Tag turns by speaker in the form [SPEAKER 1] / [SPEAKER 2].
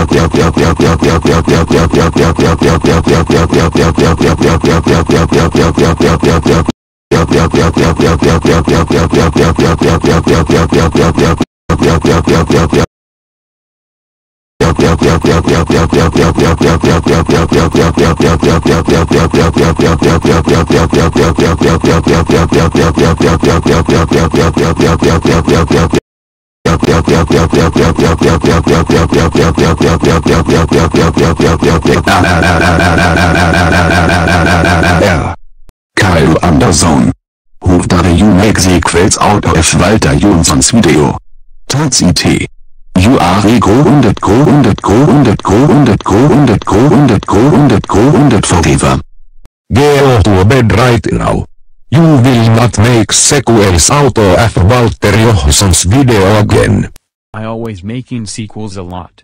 [SPEAKER 1] Kyle Anderson. Who do you make sequels out of Walter Johnson's video? Tots it. You are a go and forever.
[SPEAKER 2] Go to bed right now. You will not make sequels out of Walter Johnson's video again.
[SPEAKER 3] I always making sequels a lot.